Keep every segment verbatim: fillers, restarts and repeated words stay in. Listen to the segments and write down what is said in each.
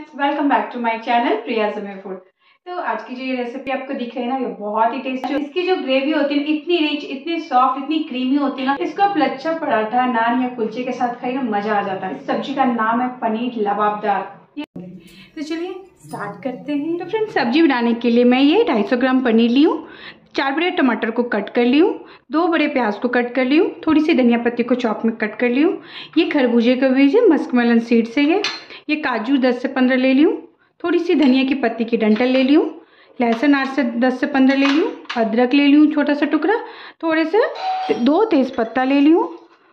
Friends, welcome back to my channel Priya जमे food. तो आज की जो ये रेसिपी आपको दिख रही है ना, ये बहुत ही टेस्टी। इसकी जो ग्रेवी होती है इतनी रिच, इतनी सॉफ्ट, इतनी क्रीमी होती है ना, इसको आप लच्छा पराठा, नान या कुलचे के साथ खाइए ना, मजा आ जाता है। इस सब्जी का नाम है पनीर लबाबदार। तो चलिए स्टार्ट करते हैं। तो फ्रेंड्स, सब्जी बनाने के लिए मैं ये ढाई सौ ग्राम पनीर ली हूँ, चार बड़े टमाटर को कट कर ली हूँ, दो बड़े प्याज को कट कर ली हूँ, थोड़ी सी धनिया पत्ती को चॉप में कट कर ली हूँ। ये खरबूजे का बीज है, मस्कमेलन सीड से है। ये काजू दस से पंद्रह ले ली हूँ, थोड़ी सी धनिया की पत्ती की डंठल ले ली हूँ, लहसुन आठ से दस से पंद्रह ले ली हूँ, अदरक ले ली हूँ छोटा सा टुकड़ा, थोड़े से दो तेज पत्ता ले ली हूँ,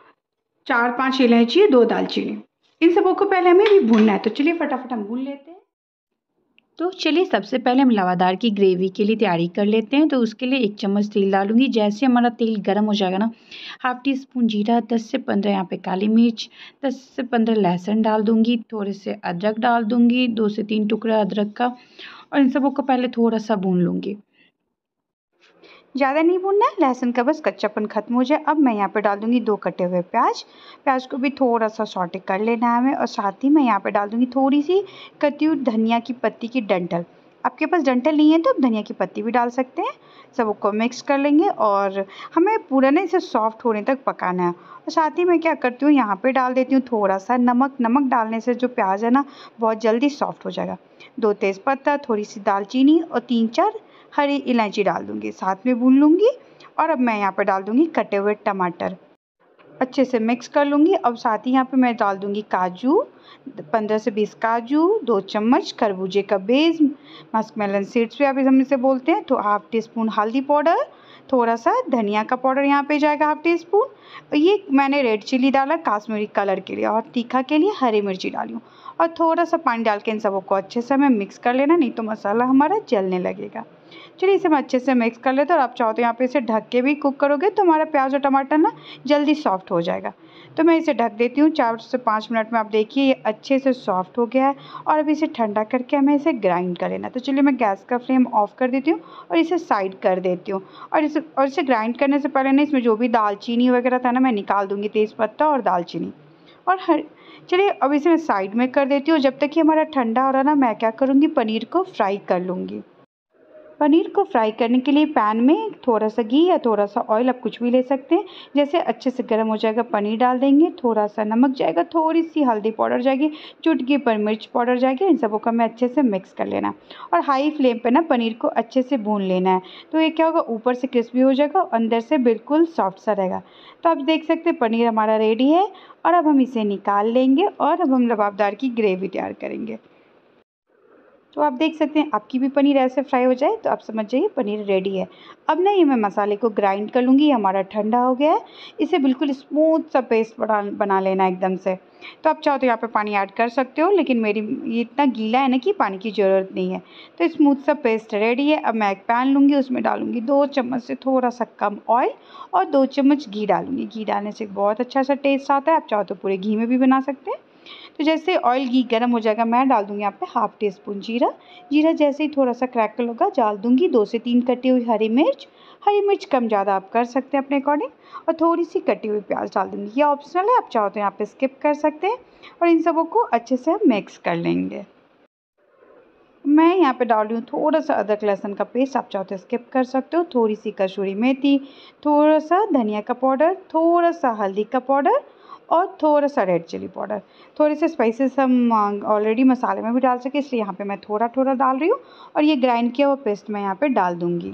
चार पांच इलायची, दो दालचीनी। इन सबों को पहले हमें भी भूनना है, तो चलिए फटाफट हम भून लेते हैं। तो चलिए सबसे पहले हम लवादार की ग्रेवी के लिए तैयारी कर लेते हैं। तो उसके लिए एक चम्मच तेल डालूंगी। जैसे हमारा तेल गर्म हो जाएगा ना, हाफ टी स्पून जीरा, दस से पंद्रह यहाँ पे काली मिर्च, दस से पंद्रह लहसुन डाल दूंगी, थोड़े से अदरक डाल दूंगी, दो से तीन टुकड़ा अदरक का, और इन सबों को पहले थोड़ा सा भून लूँगी। ज़्यादा नहीं भूनना है, लहसुन का बस कच्चापन खत्म हो जाए। अब मैं यहाँ पे डाल दूंगी दो कटे हुए प्याज। प्याज को भी थोड़ा सा सॉटे कर लेना है हमें, और साथ ही मैं यहाँ पे डाल दूंगी थोड़ी सी कटी हुई धनिया की पत्ती की डंठल। आपके पास डंठल नहीं है तो आप धनिया की पत्ती भी डाल सकते हैं। सबको मिक्स कर लेंगे और हमें पूरा ना इसे सॉफ्ट होने तक पकाना है। और साथ ही मैं क्या करती हूँ, यहाँ पे डाल देती हूँ थोड़ा सा नमक। नमक डालने से जो प्याज है ना, बहुत जल्दी सॉफ्ट हो जाएगा। दो तेज़पत्ता, थोड़ी सी दालचीनी और तीन चार हरी इलायची डाल दूंगी, साथ में भून लूंगी। और अब मैं यहाँ पे डाल दूंगी कटे हुए टमाटर, अच्छे से मिक्स कर लूंगी। अब साथ ही यहाँ पे मैं डाल दूंगी काजू, पंद्रह से बीस काजू, दो चम्मच खरबूजे का बीज, मस्कमेलन सीड्स भी आप हम इसे बोलते हैं। तो हाफ टी स्पून हल्दी पाउडर, थोड़ा सा धनिया का पाउडर यहाँ पे जाएगा हाफ टी स्पून। ये मैंने रेड चिली डाला काश्मीरी कलर के लिए, और तीखा के लिए हरी मिर्ची डाली हूँ। और थोड़ा सा पानी डाल के इन सबों को अच्छे से हमें मिक्स कर लेना, नहीं तो मसाला हमारा जलने लगेगा। चलिए इसे मैं अच्छे से मिक्स कर लेते हैं। और आप चाहो तो यहाँ पे इसे ढक के भी कुक करोगे तो हमारा प्याज और टमाटर ना जल्दी सॉफ्ट हो जाएगा। तो मैं इसे ढक देती हूँ। चार से पाँच मिनट में आप देखिए ये अच्छे से सॉफ्ट हो गया है। और अब इसे ठंडा करके हमें इसे ग्राइंड कर लेना। तो चलिए मैं गैस का फ्लेम ऑफ कर देती हूँ और इसे साइड कर देती हूँ। और इसे और इसे ग्राइंड करने से पहले ना इसमें जो भी दालचीनी वगैरह था ना, मैं निकाल दूँगी, तेज़पत्ता और दालचीनी। और हर चलिए अब इसे मैं साइड में कर देती हूँ। जब तक कि हमारा ठंडा हो रहा ना, मैं क्या करूँगी, पनीर को फ्राई कर लूँगी। पनीर को फ्राई करने के लिए पैन में थोड़ा सा घी या थोड़ा सा ऑयल, आप कुछ भी ले सकते हैं। जैसे अच्छे से गर्म हो जाएगा, पनीर डाल देंगे, थोड़ा सा नमक जाएगा, थोड़ी सी हल्दी पाउडर जाएगी, चुटकी पर मिर्च पाउडर जाएगी। इन सबों का मैं अच्छे से मिक्स कर लेना और हाई फ्लेम पे ना पनीर को अच्छे से भून लेना है। तो ये क्या होगा, ऊपर से क्रिस्पी हो जाएगा, अंदर से बिल्कुल सॉफ्ट सा रहेगा। तो आप देख सकते हैं पनीर हमारा रेडी है। और अब हम इसे निकाल लेंगे और अब हम लबाबदार की ग्रेवी तैयार करेंगे। तो आप देख सकते हैं आपकी भी पनीर ऐसे फ्राई हो जाए तो आप समझ जाइए पनीर रेडी है। अब ना ये मैं मसाले को ग्राइंड कर लूँगी। हमारा ठंडा हो गया है, इसे बिल्कुल स्मूथ सा पेस्ट बना बना लेना एकदम से। तो आप चाहो तो यहाँ पे पानी ऐड कर सकते हो, लेकिन मेरी ये इतना गीला है ना कि पानी की ज़रूरत नहीं है। तो स्मूथ सा पेस्ट रेडी है। अब मैं एक पैन लूँगी, उसमें डालूँगी दो चम्मच से थोड़ा सा कम ऑयल और दो चम्मच घी डालूँगी। घी डालने से बहुत अच्छा सा टेस्ट आता है। आप चाहो तो पूरे घी में भी बना सकते हैं। तो जैसे ऑयल घी गर्म हो जाएगा, मैं डाल दूंगी यहाँ पे हाफ टी स्पून जीरा। जीरा जैसे ही थोड़ा सा क्रैकल होगा, डाल दूंगी दो से तीन कटी हुई हरी मिर्च। हरी मिर्च कम ज़्यादा आप कर सकते हैं अपने अकॉर्डिंग। और थोड़ी सी कटी हुई प्याज डाल दूंगी, ये ऑप्शनल है, आप चाहो तो यहाँ पे स्किप कर सकते हैं। और इन सबों को अच्छे से हम मिक्स कर लेंगे। मैं यहाँ पे डाल रही हूँ थोड़ा सा अदरक लहसुन का पेस्ट, आप चाहो तो स्किप कर सकते हो। थोड़ी सी कसूरी मेथी, थोड़ा सा धनिया का पाउडर, थोड़ा सा हल्दी का पाउडर और थोड़ा सा रेड चिली पाउडर। थोड़े से स्पाइसेस हम ऑलरेडी मसाले में भी डाल सके, इसलिए यहाँ पे मैं थोड़ा थोड़ा डाल रही हूँ। और ये ग्राइंड किया हुआ पेस्ट मैं यहाँ पे डाल दूँगी।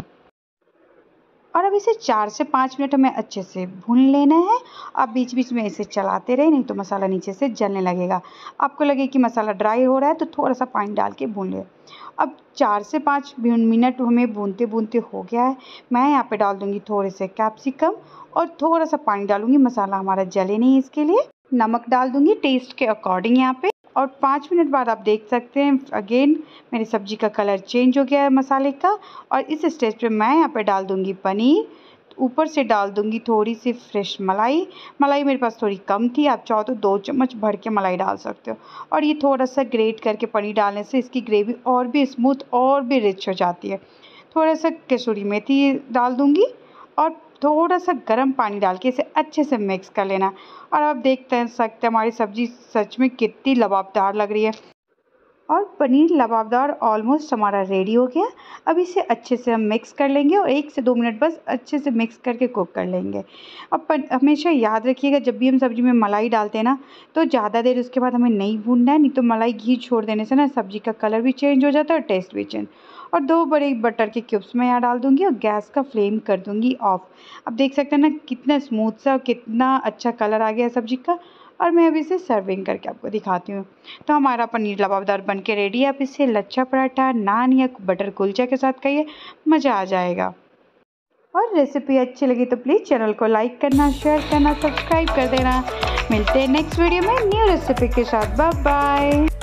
और अब इसे चार से पाँच मिनट हमें अच्छे से भून लेना है। आप बीच बीच में इसे चलाते रहे, नहीं तो मसाला नीचे से जलने लगेगा। आपको लगे कि मसाला ड्राई हो रहा है तो थोड़ा सा पानी डाल के भून ले। अब चार से पाँच मिनट हमें भूनते भूनते हो गया है। मैं यहाँ पे डाल दूँगी थोड़े से कैप्सिकम और थोड़ा सा पानी डालूँगी, मसाला हमारा जले नहीं इसके लिए। नमक डाल दूँगी टेस्ट के अकॉर्डिंग यहाँ पे। और पाँच मिनट बाद आप देख सकते हैं अगेन मेरी सब्ज़ी का कलर चेंज हो गया है मसाले का। और इस स्टेज पे मैं यहाँ पे डाल दूँगी पनीर, ऊपर से डाल दूँगी थोड़ी सी फ्रेश मलाई। मलाई मेरे पास थोड़ी कम थी, आप चाहो तो दो चम्मच भर के मलाई डाल सकते हो। और ये थोड़ा सा ग्रेट करके पनीर डालने से इसकी ग्रेवी और भी स्मूथ और भी रिच हो जाती है। थोड़ा सा कसूरी मेथी डाल दूँगी और थोड़ा सा गर्म पानी डाल के इसे अच्छे से मिक्स कर लेना। और आप देख सकते हैं हमारी सब्ज़ी सच में कितनी लबाबदार लग रही है। और पनीर लबाबदार ऑलमोस्ट हमारा रेडी हो गया। अब इसे अच्छे से हम मिक्स कर लेंगे और एक से दो मिनट बस अच्छे से मिक्स करके कुक कर लेंगे। अब हमेशा याद रखिएगा जब भी हम सब्ज़ी में मलाई डालते हैं ना, तो ज़्यादा देर उसके बाद हमें नहीं भूनना है, नहीं तो मलाई घी छोड़ देने से ना सब्ज़ी का कलर भी चेंज हो जाता है और टेस्ट भी चेंज। और दो बड़े बटर के क्यूब्स मैं यहाँ डाल दूँगी और गैस का फ्लेम कर दूँगी ऑफ। अब देख सकते हैं ना कितना स्मूथ सा, कितना अच्छा कलर आ गया सब्ज़ी का। और मैं अभी इसे सर्विंग करके आपको दिखाती हूँ। तो हमारा पनीर लबाबदार बन के रेडी है। आप इसे लच्छा पराठा, नान या बटर कुलचा के साथ खाइए, मज़ा आ जाएगा। और रेसिपी अच्छी लगी तो प्लीज़ चैनल को लाइक करना, शेयर करना, सब्सक्राइब कर देना। मिलते हैं नेक्स्ट वीडियो में न्यू रेसिपी के साथ। Bye bye.